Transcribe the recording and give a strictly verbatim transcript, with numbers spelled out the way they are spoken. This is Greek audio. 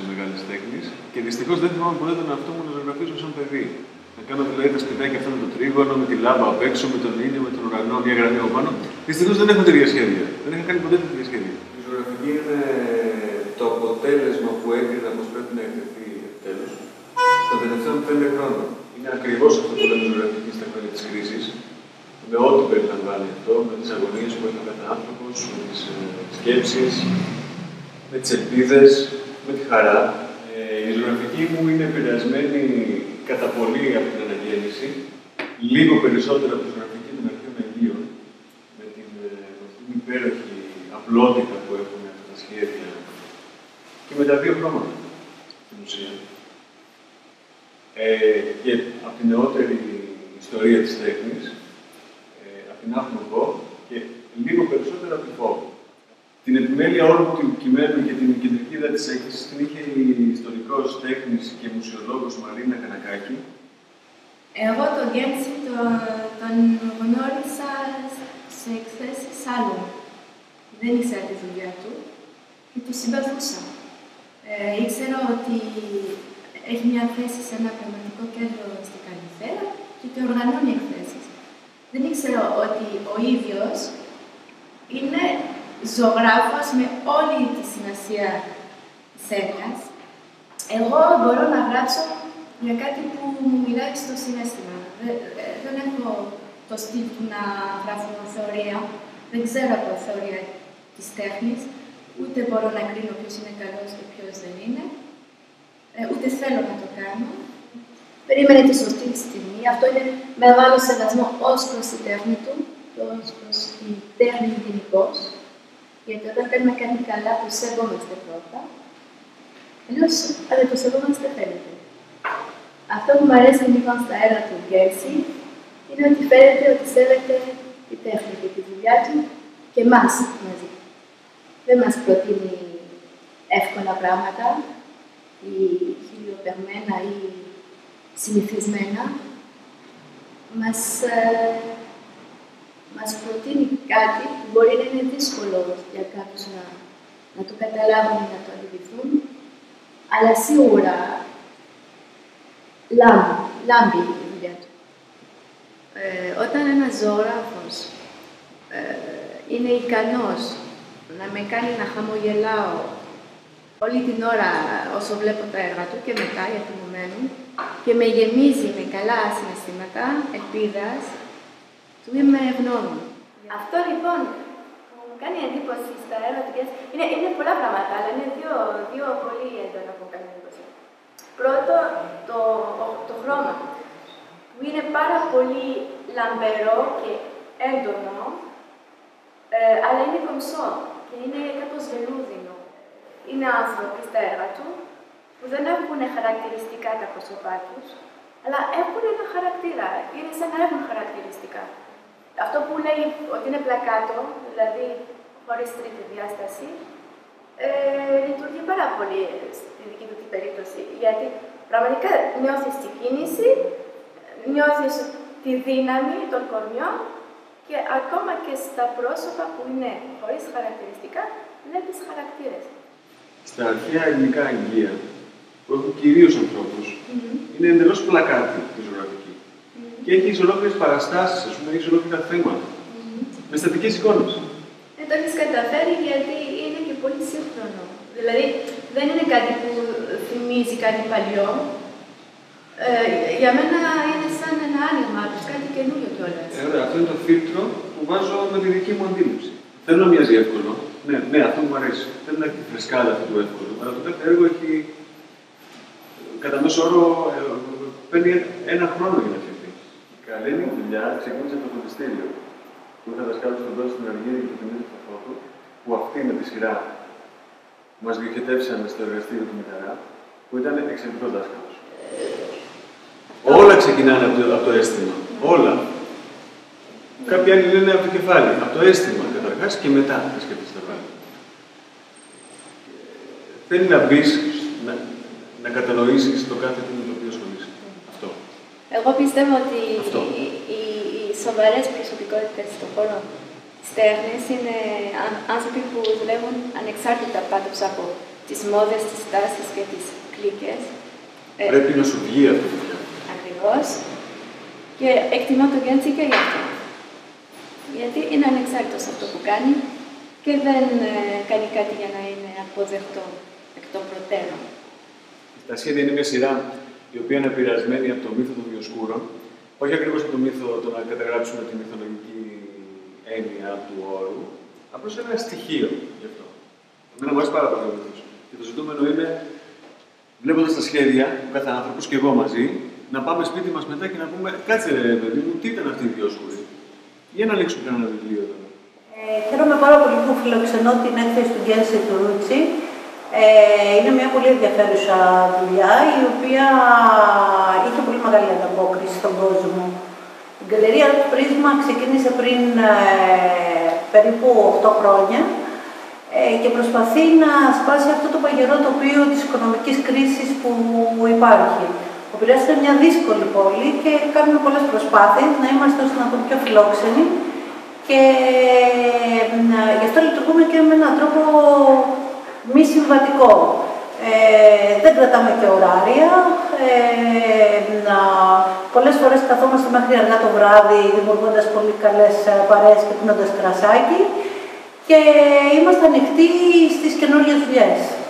μεγάλης τέχνης και δυστυχώς δεν θυμάμαι ποτέ τον εαυτό μου να ζωγραφίζω σαν παιδί. Να κάνω δηλαδή τα σπιτάκια αυτά με το τρίγωνο, με τη λάμπα απ' έξω, με τον ήλιο, με τον ουρανό, μια γραμμή από πάνω. Δυστυχώς δεν έχω τέτοια σχέδια. Δεν είχα κάνει ποτέ τέτοια σχέδια. Η ζωγραφική είναι το αποτέλεσμα που έκρινα πως πρέπει να εκτεθεί επιτέλους των τελευταίων πέντε χρόνων. Είναι ακριβώς αυτό που λέμε ζωγραφική στα χρόνια της κρίσης. Με ό,τι περιλαμβάνει αυτό, με τις αγωνίες που έχει ο κάθε άνθρωπος, με τις ε, σκέψεις, με τις ελπίδες, με τη χαρά. Ε, η ζωγραφική μου είναι επηρεασμένη κατά πολύ από την αναγέννηση, λίγο περισσότερο από τη ζωγραφική των αρχαίων Αιγείων, με την, ε, με την υπέροχη απλότητα που έχουν αυτά τα σχέδια και με τα δύο χρώματα στην ουσία. Ε, και από την νεότερη ιστορία της τέχνης, την Άχμογο και λίγο περισσότερο από τη Φόβο. Την επιμέλεια όλου του κειμένου και την κεντρική ιδέα της έκθεσης την είχε η ιστορικός τέχνης και μουσιολόγος Μαρίνα Κανακάκη. Εγώ τον Γκέντσι τον, τον γνώρισα σε εκθέσεις άλλων. Δεν ήξερα τη δουλειά του και του συμπαθούσα. Ε, ήξερα ότι έχει μια θέση σε ένα πραγματικό κέντρο στην Καλυθέα και ότι οργανώνει εκθέσεις. Δεν ήξερα ότι ο ίδιος είναι ζωγράφος με όλη τη σημασία της έννοιας. Εγώ μπορώ να γράψω για κάτι που μου μιλάει στο συναίσθημα. Δεν, δεν έχω το στυλ του να γράφω θεωρία. Δεν ξέρω από θεωρία της τέχνης. Ούτε μπορώ να κρίνω ποιος είναι καλός και ποιος δεν είναι. Ε, ούτε θέλω να το κάνω. Περίμενε τη σωστή στιγμή. Αυτό είναι μεγάλο σεβασμό ως προς τη τέχνη του και ως προς τη τέχνη γενικώς. Γιατί όταν κάνουμε κάτι καλά, το σεβόμαστε πρώτα. Αλλιώς, αν δεν το σεβόμαστε, φαίνεται. Αυτό που μου αρέσει λοιπόν στα έργα του Γκέντσι είναι ότι φαίνεται ότι σέβεται τη τέχνη και τη δουλειά του και εμάς μαζί. Δεν μας προτείνει εύκολα πράγματα ή χιλιοπερμένα ή συνηθισμένα. Μας, ε, μας προτείνει κάτι που μπορεί να είναι δύσκολο για κάποιους να, να το καταλάβουν ή να το αντιληφθούν, αλλά σίγουρα λάμπει, λάμπει η δουλειά του. Ε, όταν ένας ζωγράφος ε, είναι ικανός να με κάνει να χαμογελάω όλη την ώρα όσο βλέπω τα έργα του και μετά, γιατί μου μένουν, και με γεμίζει με καλά συναισθήματα, ελπίδας, του είμαι ευγνώμων. Αυτό λοιπόν που μου κάνει εντύπωση στα έργα του Γκέντσι, είναι, είναι πολλά πράγματα, αλλά είναι δύο, δύο πολύ έντονα που μου κάνει εντύπωση. Πρώτο, το, το χρώμα, που είναι πάρα πολύ λαμπερό και έντονο, ε, αλλά είναι κομψό και είναι κάπως βελούδινο. Είναι άνθρωποι στα έργα του, που δεν έχουν χαρακτηριστικά τα πρόσωπά τους, αλλά έχουν ένα χαρακτήρα, είναι σαν να έχουν χαρακτηριστικά. Αυτό που λέει ότι είναι πλακάτο, δηλαδή χωρίς τρίτη διάσταση, ε, λειτουργεί πάρα πολύ στη δική του την περίπτωση, γιατί πραγματικά νιώθεις την κίνηση, νιώθεις τη δύναμη των κορμιών και ακόμα και στα πρόσωπα που είναι χωρίς χαρακτηριστικά, βλέπεις χαρακτήρες. Στα αρχαία ελληνικά αγγεία, που έχουν κυρίως ανθρώπους, mm-hmm. είναι εντελώς πλακάτι η ζωγραφική. Mm-hmm. Και έχεις ολόκληρες παραστάσεις, ας πούμε, έχεις ολόκληρα θέματα. Mm-hmm. Με στατικές εικόνες. Ε, το έχεις καταφέρει γιατί είναι και πολύ σύγχρονο. Δηλαδή, δεν είναι κάτι που θυμίζει κάτι παλιό. Ε, για μένα είναι σαν ένα άνοιγμα, κάτι καινούριο κιόλας. Ε, ωραία, αυτό είναι το φίλτρο που βάζω με τη δική μου αντίληψη. Θέλω να μοιάζει εύκολο. Ναι, ναι, αυτό μου αρέσει. Θέλω να έχει τη φρεσκάδα αυτού του εύκολου. Αλλά το κάθε έργο έχει. Κατά μέσο όρο ε, παίρνει ένα χρόνο για να φτιαχτεί. Η καλή μου δουλειά ξεκίνησε από το φροντιστήριο. Που είχα δασκάλου στον κόσμο στην Αργύρη και τον ίδιο το φώτο, που αυτή με τη σειρά μας διοχετεύσαν στο εργαστήριο του Μηταρά, που ήταν εξαιρετικός δάσκαλος. Όλα ξεκινάνε από το, από το αίσθημα. Όλα. Κάποιοι άλλοι λένε από το κεφάλι. Από το αίσθημα καταρχάς και μετά να σκεφτείς τα πράγματα. Θέλει να μπεις, να, να κατανοήσεις το κάθε τι με το οποίο ασχολείσαι. Αυτό. Εγώ πιστεύω ότι οι, οι, οι σοβαρές προσωπικότητες στον χώρο της τέχνης είναι άνθρωποι που δουλεύουν ανεξάρτητα πάντως από τη τις μόδες, τις τάσεις και τις κλίκες. Πρέπει να σου βγει αυτό το πια. Ακριβώς. Και εκτιμώ το Γκέντσι και γι' αυτό. Γιατί είναι ανεξάρτητος αυτό που κάνει και δεν ε, κάνει κάτι για να είναι αποδεκτό εκ των προτέρων. Τα σχέδια είναι μια σειρά η οποία είναι επηρεασμένη από το μύθο των Διοσκούρων. Όχι ακριβώς από το μύθο το να καταγράψουμε τη μυθολογική έννοια του όρου, απλώς ένα στοιχείο γι' αυτό. Εμένα μου αρέσει πάρα πολύ ο μύθος. Και το ζητούμενο είναι, βλέποντας τα σχέδια του κάθε άνθρωπος και εγώ μαζί, να πάμε σπίτι μας μετά και να πούμε: κάτσε ρε παιδί μου, τι ήταν αυτή η Διοσκούρη. Για να ανοίξουμε κανένα βιβλίο τώρα. Ε, χαίρομαι πάρα πολύ που φιλοξενώ την έκθεση του Γκέντσι του Ρούτσι. Ε, είναι μια πολύ ενδιαφέρουσα δουλειά, η οποία είχε πολύ μεγάλη ανταπόκριση στον κόσμο. Η γκαλερία του Πρίσμα ξεκίνησε πριν ε, περίπου οκτώ χρόνια ε, και προσπαθεί να σπάσει αυτό το παγερό τοπίο της οικονομικής κρίσης που υπάρχει. Ο Πειραιώς είναι μια δύσκολη πόλη και κάνουμε πολλές προσπάθειες να είμαστε όσο να το πιο φιλόξενοι και ε, γι' αυτό λειτουργούμε και με έναν τρόπο μη συμβατικό. Ε, δεν κρατάμε και ωράρια. Ε, να, πολλές φορές καθόμαστε μέχρι αργά το βράδυ δημιουργώντας πολύ καλές παρέες και πίνοντας κρασάκι και είμαστε ανοιχτοί στις καινούριες δουλειές.